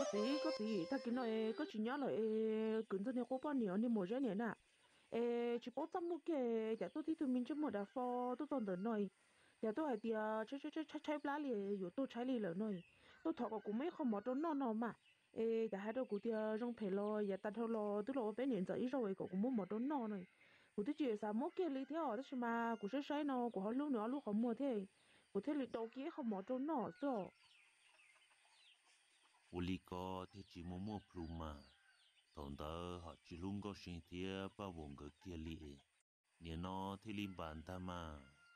có tí ta cái này có chỉ nhớ là cứ cho nên có bao nhiêu nên một cái này nè chỉ bảo tao mua cái giờ tôi thì tôi mình chỉ mua đã phô tôi toàn đến này giờ tôi hay đi chạy lá lì rồi tôi chạy lì lợn này tôi thọ cũng mấy không mất đâu nó mà giờ hai đứa cũng đi trong phải lo giờ ta theo lo tôi lo bé年giờ ít rồi cũng muốn mất đâu nó này cũng tôi chỉ sao mua cái lì theo đó mà cũng sẽ sai nó cũng họ lúc nữa lúc không mua thế cũng thế lì đầu kia không mất đâu nó sao uli có thế chỉ mua pluma thằng đó họ chỉ luôn có sinh thiê bao vùng cái kia lì nhớ nó thì lim bàn ta mà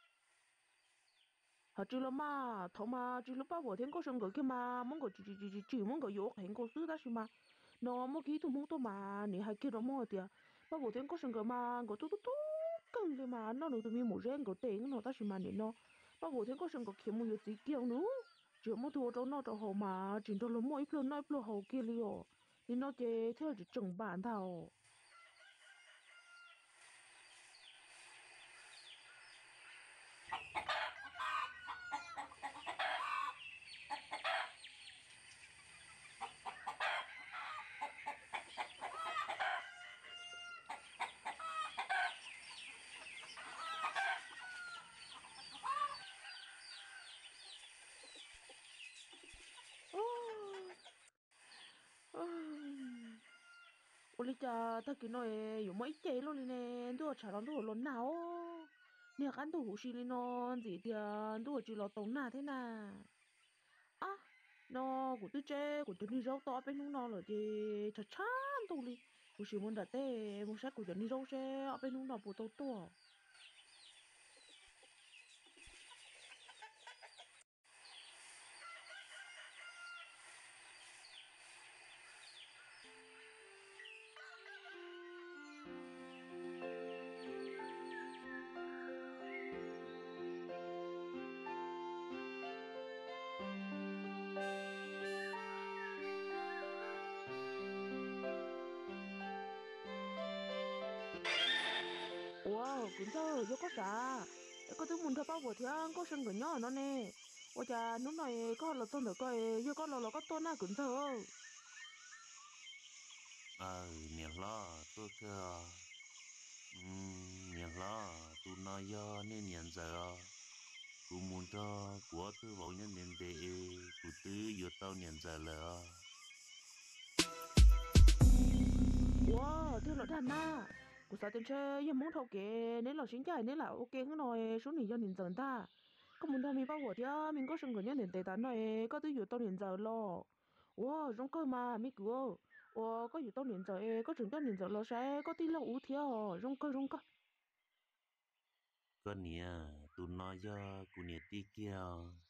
họ chỉ là mà thằng mà chỉ là bảo vệ thiên có sân cái mà muốn có chỉ muốn có yếu hiện có sự đó mà nó muốn kỹ thuật muốn tôi mà nè hay kia đó mua thì bảo vệ thiên có sân cái mà có tôi cần cái mà nó được tụi mình một gen có tiền nó ta mà nè nó bảo vệ thiên có sân cái kia mua yếu tí kia nữa chỉ muốn thua cho nó cho họ mà chỉ cho nó mua ít luôn nói ít luôn họ kia liền thì nó chỉ theo chỉ chừng bản thảo ôi cha ta cái nói dùng mấy chế luôn nè tôi chả làm tôi luôn nào nè ăn tôi xí lên non gì thì tôi chỉ lo tốn na thế nà à nó của tôi chế của tôi đi rau to bênนู้นnó rồi thì chả chán tôi đi của chỉ muốn đặt tê muốn sách của tôi đi rau xe ở bênนู้นnó bù tàu to wow cũng thơ vô có啥có tôi muốn thơ bao bữa thì ăn có sân cái nhỏ nó nè ôi cha lúc này có là tôi được coi vô có là có tôi na cũng thơ nhớ lo tôi cơ nhớ lo tu nói do nên nhận giờกูมุนทอกูตื้อบอกยันเนียนเดเอกูตื้ออยู่เต้าเนียนใจเลย wow thế là đàn na của sao tên chơi yên muốn thâu kề nếu là xin chạy nếu là ok cái nói số này do nhìn dần ta có muốn thằng mình bao giờ thì mình có sân gần nhất đến tệ tán này có thứ gì tao nhìn giờ lo wow trong cơ mà mi cửa wow có gì tao nhìn giờ có trường tao nhìn giờ lo sẽ có tí là ú theo trong cơ có nia tu nói doกูเนียตีเกียว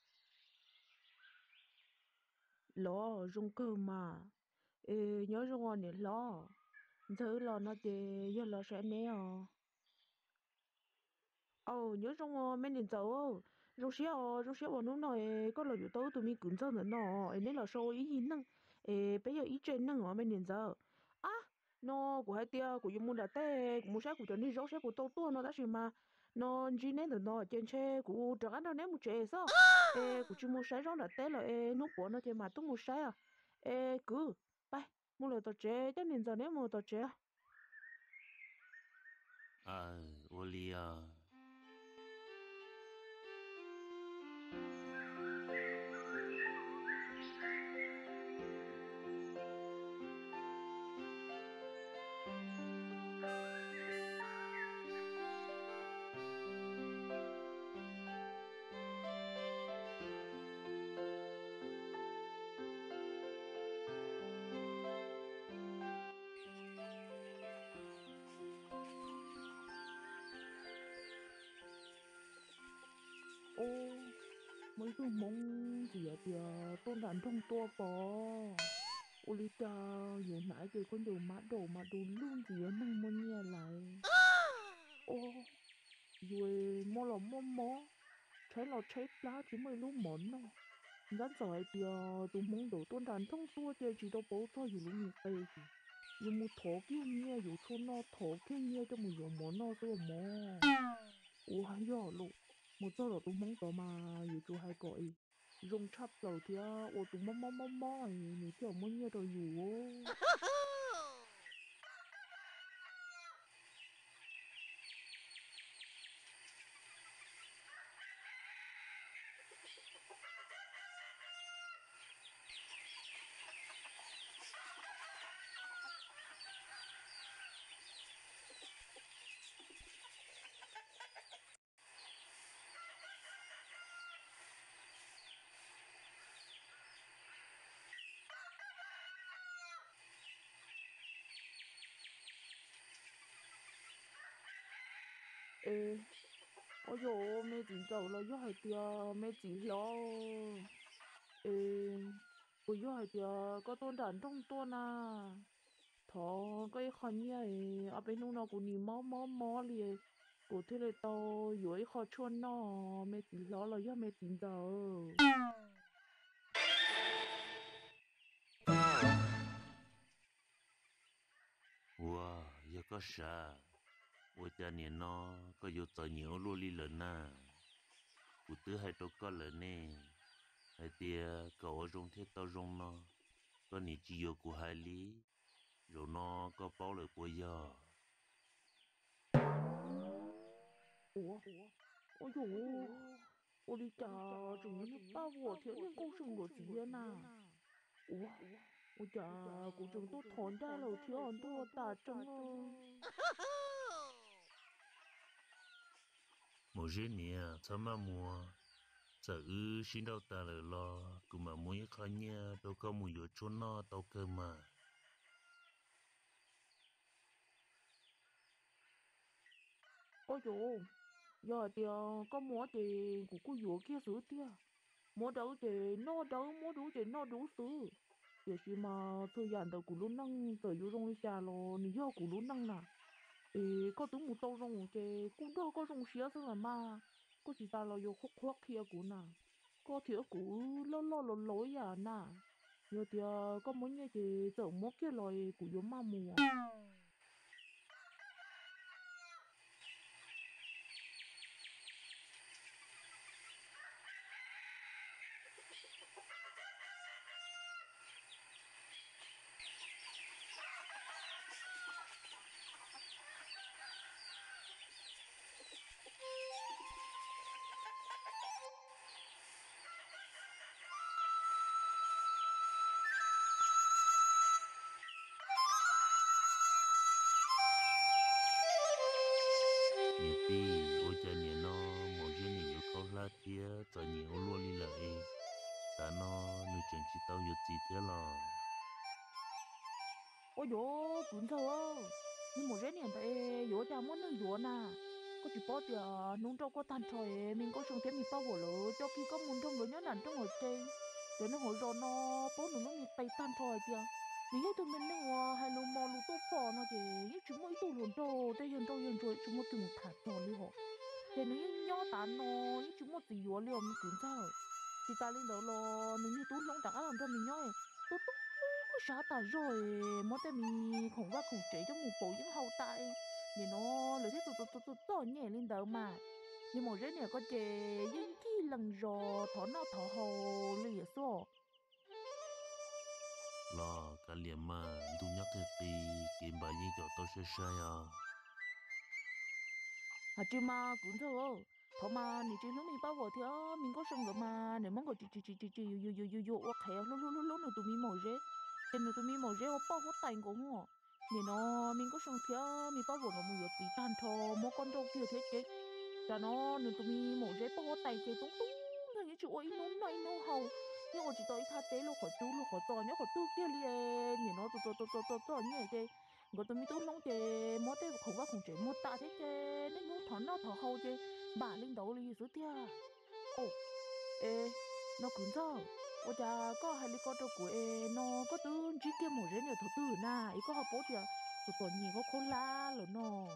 lo trong cơ mà ê nhớ trong ngon này lo giờ lo nó thì giờ lo sẽ nè nhớ trong mấy年走trong xe bọn nó nói có là yếu tố tụi mình cũng cho nữa nó nên là số ý hình năng bây giờ ý trên năng ở mấy年giờ à nó của hai tia của dùng muốn đặt tê của mua sách của cho đi rau sách của tôi nó đã xí mà nó chỉ nên là nó trên xe của chẳng ăn đâu nếu một chế sao của chỉ mua sách rau đặt tê là nó của nó thì mà tôi mua sách à cứ bay mua lời tao chế cho nên giờ nếu mua tao chế ô lia ô mấy đứa mong gì vậy thì tôi làm trong tua bò ôi cha giờ nãy giờ con đồ luôn gì vậy nâng môn nghe lại ô rồi mò trái lá chỉ mới lúc món nó rất giỏi thì tụi mong đồ tôi làm trong tua thì chỉ đâu bố cho dù lúc như tây gì dù một thỏ kia nghe dù cho nó thỏ kia nghe cho một giờ món nó rồi mò ủa hay giờ luôn một giờ là tụi mong tao mà dù cho hay gọi dùng chắp đầu thì ô tụi mò ấy nị thì ông muốn nhớ rồi dù ê ôi dồi mẹ chỉ dầu là do hai tia mẹ chỉ lo ê ôi do hai tia có tôn đàn trong tôn à thọ cái khăn nhỉ ở bênนู้นnó cũng nhìn mò liền cụ thể là tao dưới khó chuồn nó mẹ chỉ lo là do mẹ chỉ dầu wow giờ có sao ôi cha niệm nó có vô tờ nhiều luôn đi lần na cụ tứ hai trâu có lần nè hai tia cậu ở trong thế tao trong nó có nị chỉ vô của hai lý rồi nó có bảo lời của giờ ủa ôi dồi ôi đi chả chúng nó bao vừa thiếu những câu chuyện của chị na ủa ôi chà cụ trường tôi thốn ra là thiếu hơn tôi ta trông một cái nè thằng mà mua giờ xin đâu ta lời lo cũng mà muốn khó nhẹ đâu có muốn vô chỗ nó tao cơ mà ôi dồi giờ thì có mua thì cụ cứ vô kia sửa tia mua đâu thì nó đâu mua đủ thì nó đủ sửa giờ khi mà thời gian đầu cụ luôn năng tới vô trong xa lo ni giờ cụ luôn năng nè ê có tiếng một tàu trong thì cũng đâu có trong xía thôi mà có chỉ ta là vô khóc khóc kia cụ nè có thiếu cụ lo lối à nè giờ thì có muốn như thì giờ mua kia rồi cụ vô mà mua nè ti ôi cha nè nó một cái nè vô khó lá tia giờ nhiều luôn đi lại ta nó nữ chân chỉ tao vô gì thế là ôi dồi cũng sao nhưng mà rét này tại dồi chả muốn nước dồi nè có chỉ bỏ thì nung trâu có than trời mình có xong thế mình bao bổ lỡ cho khi có muốn trong lỡ nhớ nản trong ở trên để nó hồi rồi nó bỏ nó mình tay than trời kìa mình nhớ tụi mình nó hay lu mò lu tốt phò nó thì những chúng mới tụ luồn trâu đây hiện rồi chúng mới tìm thả trò đi họ thì nó nhớ tàn nó những chúng mới tự dồi liệu mình cũng sao chị ta lên đó lo nếu như tú lông chẳng làm cho mình nhớ tú tú có sợ ta rồi mỗi tay mình không qua không chế cho một bộ những hậu tại thì nó lấy thế tôi nhẹ lên đó mà nhưng mà cái này có chế những cái lần rồi thọ nó thọ hồ lìa số lo cả liền mà tu nhắc thế ti kiếm bài gì cho tao sẽ sai à à chứ mà cũng thôi thọ mà nếu chỉ lúc mình bao vào thì mình có sân rồi mà nếu mong có chỉ yo ok lúc nữa tụi mình mỏi rế cho nên tụi mình mỏi rế bao hốt tay của họ nếu nó mình có sân thì mình bao vào nó mình có tí tan thọ mỗi con trâu kia thế chứ cho nó nên tụi mình mỏi rế bao hốt tay chứ tung tung là những chuyện ấy nó này nó hầu nhưng mà chỉ tới thà tế lúc khỏi to nhớ khỏi tư kia liền nếu nó to nhẹ chứ người tụi mình tôi nông chè mỗi tay không có không chế một tạ thế chè nên nó thọ hậu chè bà lên đầu đi rồi tia ồ ê nó cứng sao ôi cha có hai lý con trâu của ê nó có tư chỉ kia một rễ này thọ tư na ý có học bố chè tụi tuần nhìn có khôn la rồi nó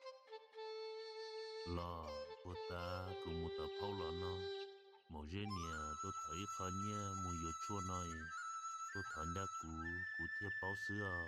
lo cô ta cũng một tập phao lo nó một cái nè tôi thấy khó nhẹ mùi vô chua nói tôi thấy đã cú thiệp báo sữa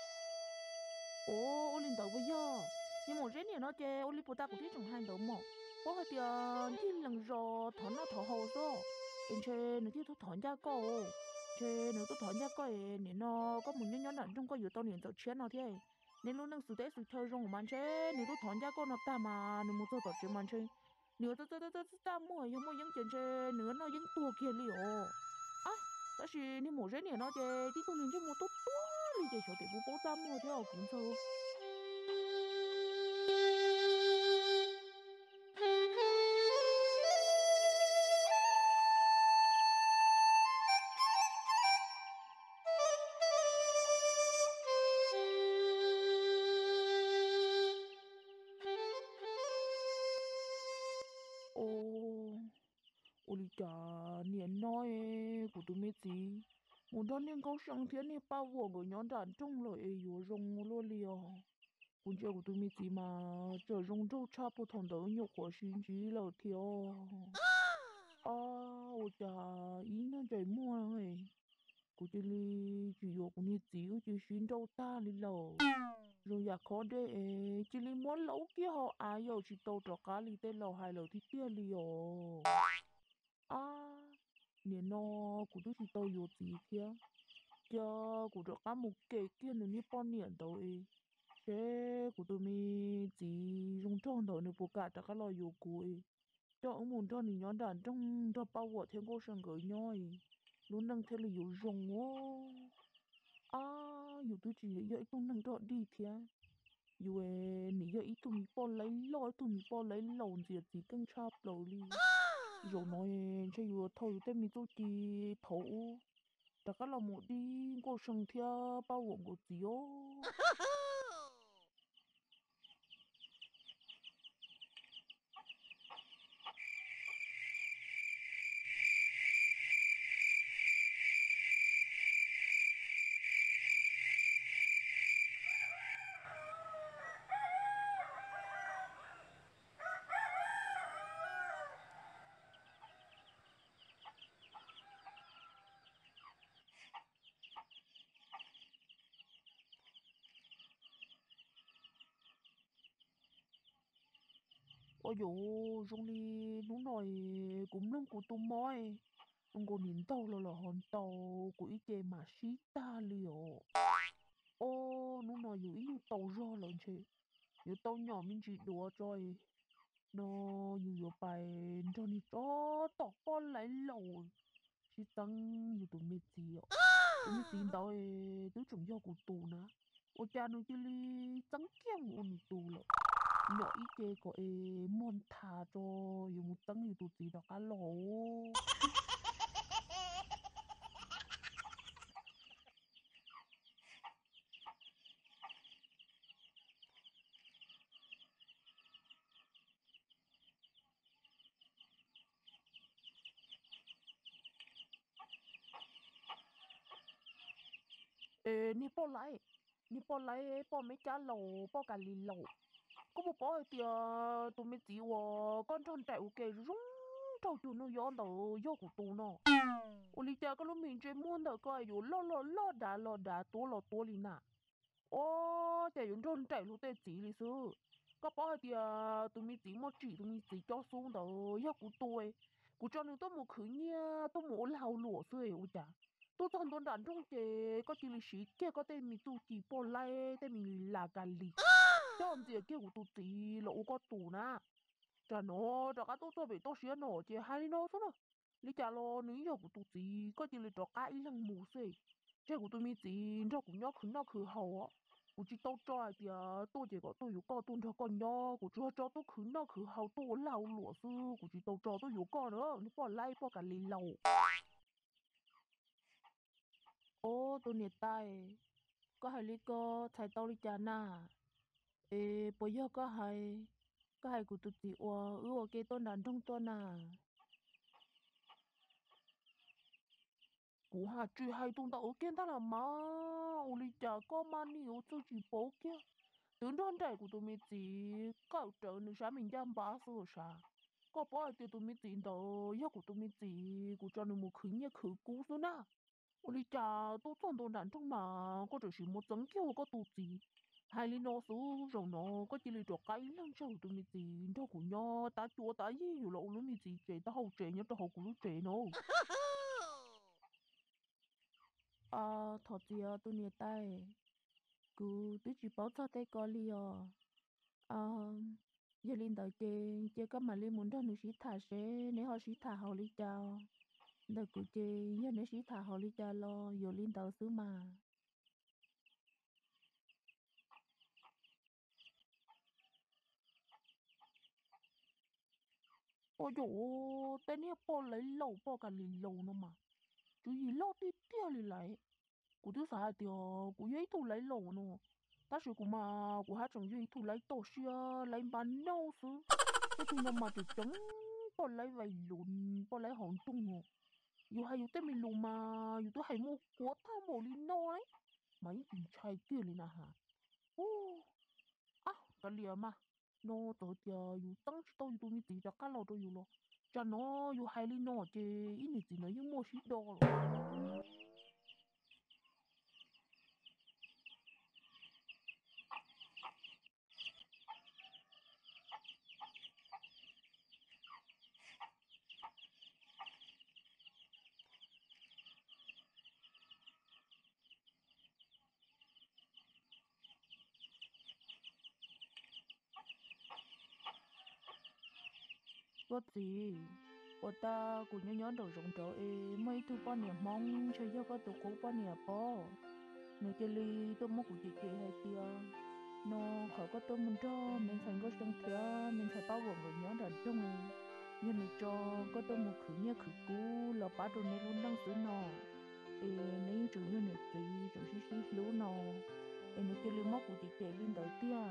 ồ ô linh đầu bây giờ nhưng một rễ này nó chè ô linh bồ ta cũng thích trồng hai đầu mỏ bố hai tiền thì lần rồi thằng nó thằng hồ số em chơi nữa thì tôi thằng gia cô chơi nữa tôi thằng gia cô nên nó có một nhóm nhóm nào trong có nhiều tao liền tao chiến nào thế nên lúc năng sự tế sự chơi trong màn chơi nếu tôi thằng gia cô nó ta mà nếu một tôi tao chơi màn chơi nếu tôi ta mua nhưng mà những chuyện chơi nữa nó những tua kia liệu à tại vì nếu một cái này nó chơi thì tôi liền chơi một tôi tua liền chơi chỗ để bố bố ta mua theo cũng sao ô ô lý trả niệm nói của tụi mấy gì một đứa nên câu sang thiên này bao gồm của nhóm đàn trong lời yếu rong lo liò cũng chưa của tụi mấy gì mà chờ rong trâu cha bộ thằng đó nhiều khó xin chỉ là thiếu à ô chà ý nó chạy mua này của chị li chỉ yếu của mấy gì của chị xin đâu ta li lò rồi giờ khó để chị li muốn lẩu kia họ ai yêu chị tàu trọ cá li tên lẩu hai lẩu thì kia liò à nè nó của tôi chỉ tao yếu gì kia giờ của tôi cá một kệ kia nữa như bao nhiêu đâu ấy thế của tôi mi chỉ dùng trong đó nữa bố cả tất cả là yếu của ấy cho ông muốn cho nên nhóm đàn trong cho bao quát thêm cô sang gửi nhau ấy luôn năng thế là yếu dùng ô à yếu tôi chỉ yếu tôi năng cho đi thế yếu nỉ yếu tôi mi bao lấy lo tôi mi bao lấy lồng gì更差不多哩rồi nói cho yếu thôi tên mi tôi chỉ thấu tất cả là một đi cô sang theo bao gồm của gì ô ôi dồi trong đi nó nói cũng lắm của tôi mói ông còn nhìn tàu là hòn tàu của ý chê mà xí ta liều ô nó nói dù ý như tàu rô lần chị như tàu nhỏ mình chỉ đùa rồi nó dù dù bài cho ni chó tỏ con lại lầu chỉ tăng dù tụi mình gì đâu tụi chúng do của tù nè ô cha nó chỉ li tăng kiêng ôn tù lợ nhỏ ý chê có môn thà cho dù một tăng dù tụi gì đó cá lỗ ê ni bỏ lại bỏ mấy cá lỗ bỏ cả lì lỗ có một bỏ thì tụi mình chỉ con tròn chạy ok rung trâu tụi nó gió đầu gió của tụi nó ô lý cha cái lúc mình chơi muốn được coi dù lo đá tua lì nè ô chạy dùng tròn chạy lúc tê chỉ lì sư có bỏ thì tụi mình chỉ một chỉ tụi mình chỉ cho xuống đầu gió của tôi của cho nên tôi một khứ nha tôi một lao lụa sư ô chả tôi toàn toàn đàn trong chế có chỉ lì xí kia có tên mình tu chỉ bỏ lại tên mình là gà lì cho ông gì kia của tụi chị lộ có tù na chả nó chả cá tôi bị tôi xía nó chị hai nó thôi mà lý chả lo nếu giờ của tụi chị có chỉ là cho cái lăng mù xì chứ của tụi mi chị cho cũng nhớ khứ nó khứ hậu á của chị tôi cho thì tôi chỉ có tôi có tôi cho con nhớ của cho tôi khứ nó khứ hậu tôi lao lụa sư của chị tôi cho tôi có con nữa nó bỏ lại bỏ cả lì lầu ô tôi nhiệt tay có hai lý cơ thầy tao lý chả na bây giờ có hai của tụi chị cái tôi đàn trong tôi nà cú hà truy hai tung tao kiến ta là má ô lý chả có mà nhiều tôi chỉ bố kia tướng đơn đại của tụi mình chỉ cậu trở nên sáng mình dám bá số sa có bỏ thì tụi mình chỉ đâu giờ của tụi mình chỉ của cho nên một khứ nhớ khứ cú số na ô lý chả tôi toàn tôi đàn trong mà có chỉ một tấm kêu có tụi chị hai lý nó số rồi nó có chỉ là trò cái lắm sao tụi mình gì đâu của nhau ta chua ta gìอยู่lộ luôn mình gì trẻ ta hậu trẻ nhá ta hậu của lúc trẻ nó à thật gì à tụi nhật tay cứ tụi chỉ bảo cho tay có li à giờ linh đầu chơi các mà linh muốn cho nó sĩ thả sẽ nếu họ sĩ thả họ đi chào đời cứ chơi giờ nếu sĩ thả họ đi chào lo giờ linh đầu xứ mà ôi dồi tên này bỏ lấy lẩu bỏ cả lì lẩu nữa mà chú gì lo tí tia lì lại cụ thứ sao thì cụ giấy thu lấy lẩu nữa ta sử cụ mà cụ hai chồng giấy thu lấy tổ xia lấy bán nâu xứ thế thì nó mà thì chống bỏ lấy vài lùn bỏ lấy hòn tung nữa dù hay dù tên mình lùn mà dù tôi hay mua của tha mồ lì nâu ấy mà những tình trai kia lì nà hả ô à cái lìa mà nó tôi thì dù tăng chỉ tôi dù mi tí ra cá lẩu tôi dù lo cho nó dù hay lì nâu chứ ít nhất gì nó những mua xí đỏ rồi có gì cô ta cũng nhớ đầu rộng trở mấy thứ bao nhiêu mong chơi cho có tụ cố bao nhiêu bỏ nếu chơi li tôi muốn của chị hay tia nó khỏi có tôi muốn cho mình thành có sân thía mình phải bao gồm rồi nhớ đàn trong này nhưng này cho có tôi một khử nhớ khử cũ là bắt đầu này luôn đang xử nọ nếu chủ như này thì chủ xí lú nọ nếu chơi li móc của chị lên đầu tia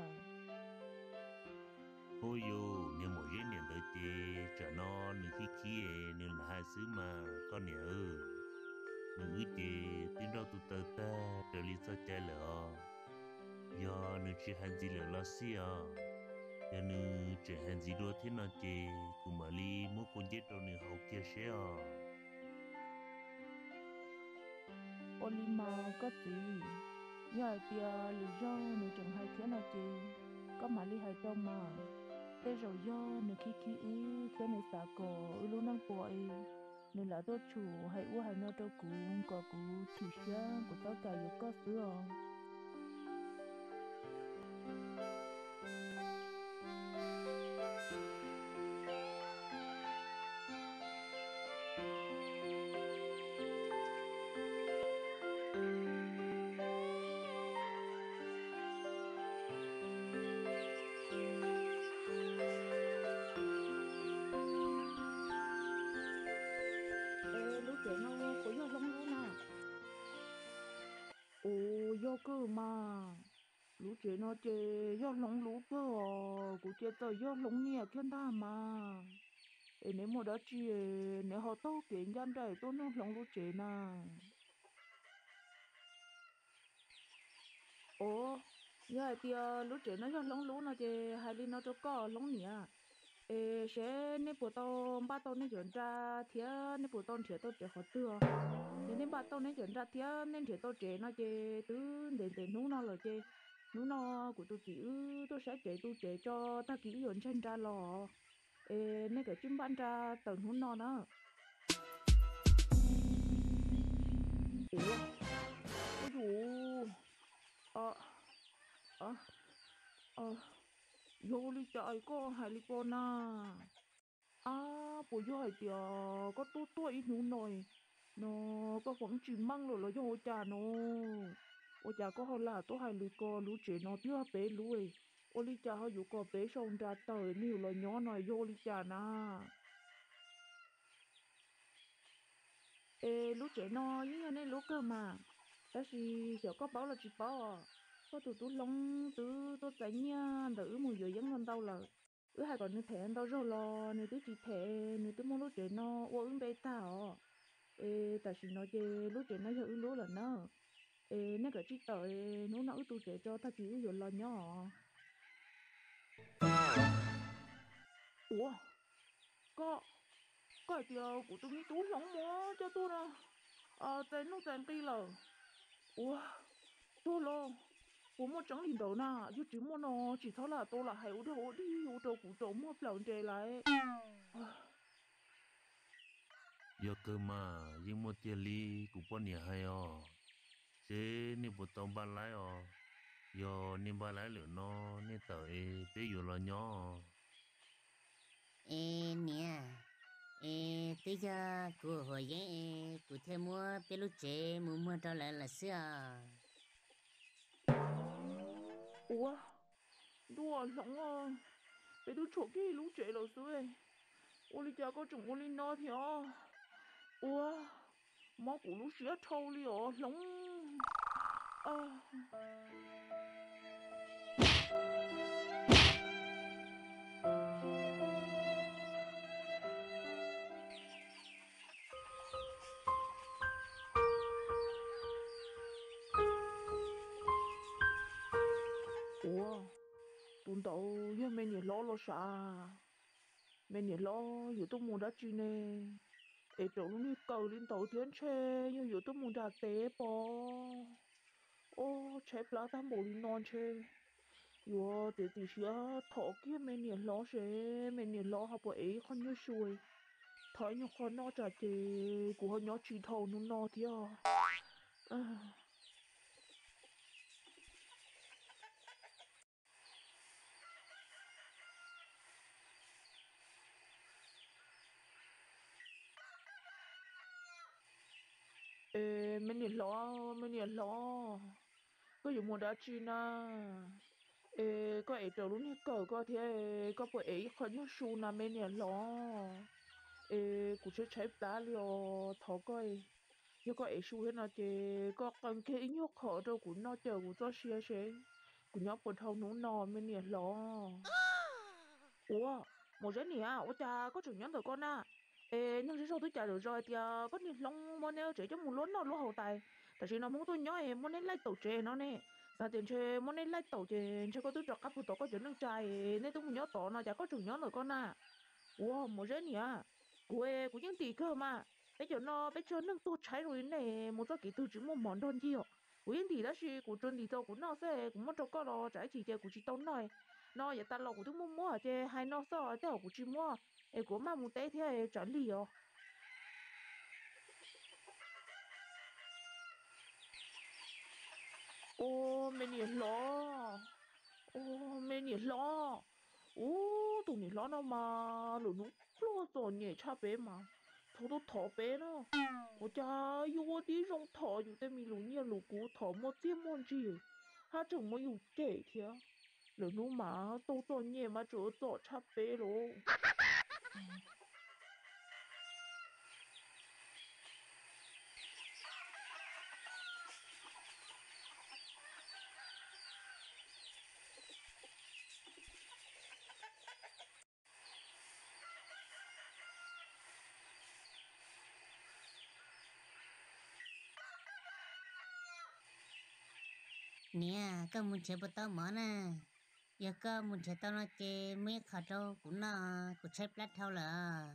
ôi yo nếu một cái niệm tới chê cho nó nửa khi kia nếu là hai xứ mà con nhớ nửa chê tiếng đâu tụt tơ ta trở đi sao chạy lỡ do nửa chỉ hành gì lỡ lo xí giờ nửa chỉ hành gì đua thế nào chê cùng mà li mỗi con chết đâu nửa hậu kia sẽ Olima có gì giờ tia lý do nếu chẳng hay thế nào chị có mà lý hay đâu mà thế rồi do nếu khi thế này xả cỏ luôn năng bội nên là tôi chủ hay u hay nó đâu cũng có cũng chỉ sáng của tao cả yêu có sữa ê lúc trẻ nó có do lông luôn à ồ do cơ mà lúc trẻ nó chơi do lông lú cơ của trẻ tao do lông nhẹ thiên ta mà nếu mà đã chi nếu họ tao kiện gian đây tôi nó lòng lúc trẻ nè ồ giờ thì lúc trẻ nó cho lông lú nó chơi hay đi nó cho có lông nhẹ sẽ nếu bộ tao ba tao nên chuyển ra thì nếu bộ tao chuyển tao trẻ họ tưa thì nên ba tao nên chuyển ra thì nên chuyển tao trẻ nó chơi tứ để nú nó là chơi nú nó của tôi chỉ tôi sẽ trẻ tôi trẻ cho ta kỹ dọn chân ra lò nên cái chim ban ra tầng nú nó nữa ủa ôi dồi ờ ờ ờ vô đi trời có hai li con à à bố yo hai tia có tuổi nú nồi nó có vẫn chỉ mang rồi là vô cha nó ô cha có hồi là tôi hai li con lú trẻ nó tia bé lú ấy ô li cha họ dụ có bé xong ra tới nhiều là nhỏ này vô li cha na ê lú trẻ nó như này lú cơ mà ta chỉ sợ có bảo là chỉ bảo có tụi tôi lông tụi tôi tại nha đỡ mùi giờ vẫn còn đâu là hai còn như thế đâu rồi lo nếu tôi chỉ thế nếu tôi muốn lúc trẻ nó uống bê tao tại vì nó chơi lúc trẻ nó hiểu lúa là nó nó cái chỉ tới nó tôi trẻ cho ta chỉ rồi lo nhỏ ủa có cái điều của tôi nghĩ tôi không mua cho tôi nè tên nó tên kia là ủa tôi lo 我们整理到那，就只么呢，只操了多了，还有的我的，我的古董么不能这来，唉， giờ cơ mà nhưng một tiền lý cũng bao nhiêu hay thế nếu bộ tông ba lái giờ nên ba lái lửa nó nên tới bây giờ là nhỏ ê nè ê bây giờ cô hỏi vậy cô thêm mua bê lúc chế mua mua cho lại là xưa ủa, đùa lắm à, bây giờ chỗ kia lũ trẻ rồi xuôi, ô li cha có chồng ô li nó thì ủa, má của lũ xía trâu li lắm, à, ủa, tụi tao giờ mày nhớ lo sao, mày nhớ lo, giờ tụi muốn đã chi nè. Ê chỗ lúc đi cầu lên tàu tiến chê nhưng dù tôi muốn đặt tế bò ô chế plá tam bộ đi non chê dù tế tí xíu thọ kia mình nhìn lo xế mình nhìn lo học bộ ấy con như xuôi thấy như con nó trả chê của họ nhỏ chỉ thầu nó nó thì à ê mình nhìn lo có dù muốn đã chi na ê có ấy chỗ lúc đi cầu có thế có bộ ấy con như xuôi na mình nhìn lo ê cũng sẽ chế plá liò thọ coi nhưng có ấy xu thế nào chứ có cần cái ý nhóc khó đâu cũng nó chờ cũng cho xia xế cũng nhóc bột thâu nấu nò mới nè lo ủa một cái nè ủa cha có chuyện nhắn từ con à ê nhưng sao tôi trả được rồi thì có nè long món nè chỉ cho một lúa nó lúa hậu tài tại vì nó muốn tôi nhớ em món nè lấy tàu chè nó nè sao tiền chè món nè lấy tàu chè cho có tôi cho các phụ tổ có chuyện năng trai nên tôi muốn nhớ tổ nó chả có chuyện nhớ từ con à ủa một cái nè của những tỷ cơ mà bây giờ nó tôi trái rồi này một số kỹ thuật chỉ một món đơn gì của những tỷ đó là của trên tỷ đâu của nó sẽ cũng mất cho có lo trái chỉ chơi của chỉ tao nói nó giờ ta lo của tôi mua mua chơi hay nó sao thế của chỉ mua ấy của mà một té thế chuẩn đi ô mình nhìn lo ô mình nhìn lo ô tụi nhìn lo nó mà lũ nó lo rồi nhỉ cha bé mà thằng tôi thọ bé nó 我家有我的种桃，有的米路年路骨头么这么子，他怎么有这条？人路嘛，都做年嘛就做差别咯。 nè có muốn chế bút tao món à giờ có muốn chế tao nó chế mấy khả trâu cũng nó cũng chế plát thâu là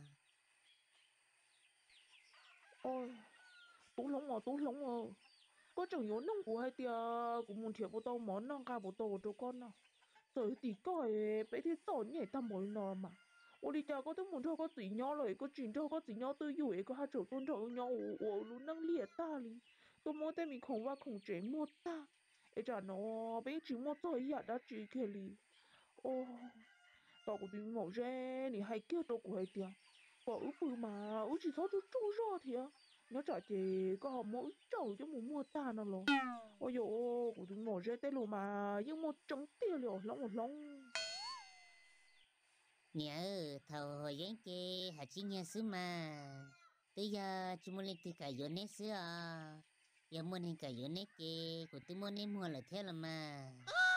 Ôi, tú lông à. Có chẳng nhớ nông của hai tia của muốn thiệp bộ tàu món nông ca bộ tàu cho con nào. Tới tí coi bé thì tổn nhảy ta mới nọ mà. Ôi đi cha có tôi muốn thôi có tí nhỏ rồi có chuyện thôi có tí nhỏ tôi dụ có hai chỗ tôn trọng nhau ồ luôn năng liệt ta li. Tôi muốn tên mình không va không chế mua ta. Ê chả nó bé chỉ mua tôi ya đã chỉ kia li. Ô, tao của tôi mổ ra nè hay kia tôi của hai tia. Có ứ bự mà ứ chỉ sao tôi trâu ra thì nó chả chỉ có họ mỗi trâu cho mua ta nào lo. Ôi dồi ôi, của tôi mổ ra tên luôn mà nhưng một trống tiền liệu lắm một lông. nhớ thầu hồi giấy chế hạt chi nhớ xứ mà bây giờ chúng mình đi cả vô nét xứ à giờ muốn đi cả vô nét chế của tôi muốn đi mua là thế là mà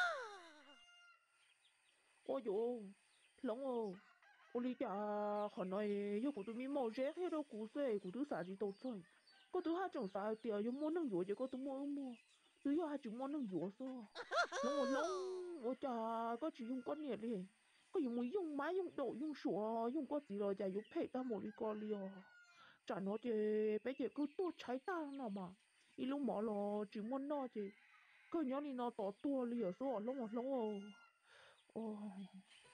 Ôi dồi ôi, lông ơi. Ôi lý chả họ nói yêu của tôi mi mổ ra hết đâu cú xe của tôi xả gì đâu chơi. Có tôi hai chồng xả tiền nhưng mua nâng dùa chứ có tôi mua. Tôi yêu hai chồng mua nâng dùa sao. Lông ôi lông, ôi chả có chỉ dùng con nhiệt đi. Có dùng muốn dùng máy dùng độ dùng sủa dùng có gì rồi chả dùng phê ta một đi con liò. Chả nói chứ bây giờ cứ tôi trái ta nào mà. Ý lúc mở là chỉ muốn nó chứ cái nhỏ này nó to tua li ở số lông ồ ồ